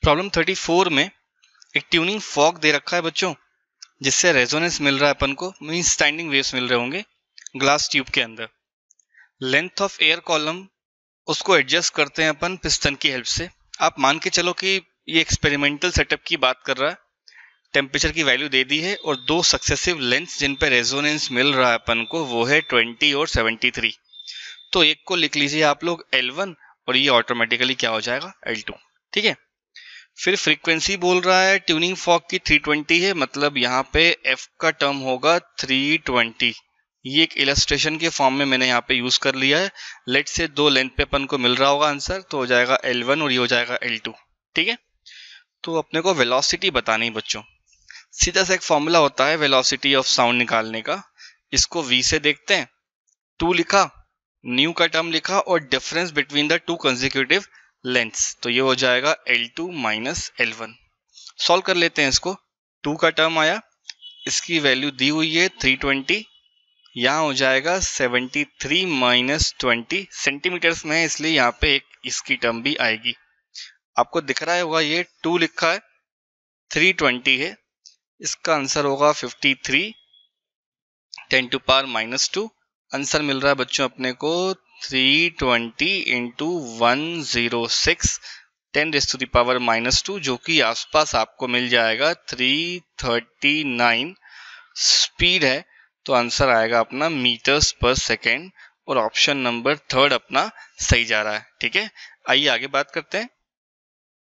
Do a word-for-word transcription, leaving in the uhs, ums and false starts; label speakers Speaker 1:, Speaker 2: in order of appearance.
Speaker 1: Problem thirty four में एक tuning fork दे रखा है बच्चों, जिससे रेजोनेंस मिल रहा है अपन को, मींस स्टैंडिंग वेव्स मिल रहे होंगे ग्लास ट्यूब के अंदर। लेंथ ऑफ एयर कॉलम उसको एडजस्ट करते हैं अपन पिस्टन की हेल्प से। आप मान के चलो कि ये एक्सपेरिमेंटल सेटअप की बात कर रहा है। टेम्परेचर की वैल्यू दे दी है और दो सक्सेसिव लेंथ्स जिन पे रेजोनेंस मिल रहा है अपन को वो है ट्वेंटी और सेवेंटी थ्री। तो एक को लिख लीजिए आप लोग एल वन और ये ऑटोमेटिकली क्या हो जाएगा एल टू। ठीक है, फिर फ्रीक्वेंसी बोल रहा है ट्यूनिंग फॉर्क की थ्री ट्वेंटी है, मतलब यहाँ पे एफ का टर्म होगा थ्री ट्वेंटी। ये एक इलस्ट्रेशन के फॉर्म में मैंने यहाँ पे यूज कर लिया है। लेट से दो लेंथ पे अपन को मिल रहा होगा आंसर, तो हो जाएगा एल वन और ये हो जाएगा एल टू। ठीक है, तो अपने को वेलोसिटी बतानी बच्चों। सीधा सा एक फॉर्मूला होता है वेलोसिटी ऑफ साउंड निकालने का। इसको v से देखते हैं, टू लिखा, न्यू का टर्म लिखा और difference between the two consecutive lengths, तो ये हो जाएगा L two minus L one. Solve कर लेते हैं इसको। टू का टर्म आया, इसकी वैल्यू दी हुई है थ्री ट्वेंटी, यहाँ हो जाएगा seventy three minus twenty. Centimetres में है इसलिए यहाँ पे एक इसकी टर्म भी आएगी। आपको दिख रहा होगा ये टू लिखा है, थ्री ट्वेंटी है, इसका आंसर होगा fifty three, ten to power minus two. Answer मिल रहा है बच्चों अपने को three twenty into one zero six, ten raise to the power minus two, जो कि आसपास आपको मिल जाएगा थ्री थर्टी नाइन। स्पीड है तो आंसर आएगा अपना मीटर्स पर सेकेंड और ऑप्शन नंबर थर्ड अपना सही जा रहा है। ठीक है, आइए आगे बात करते हैं।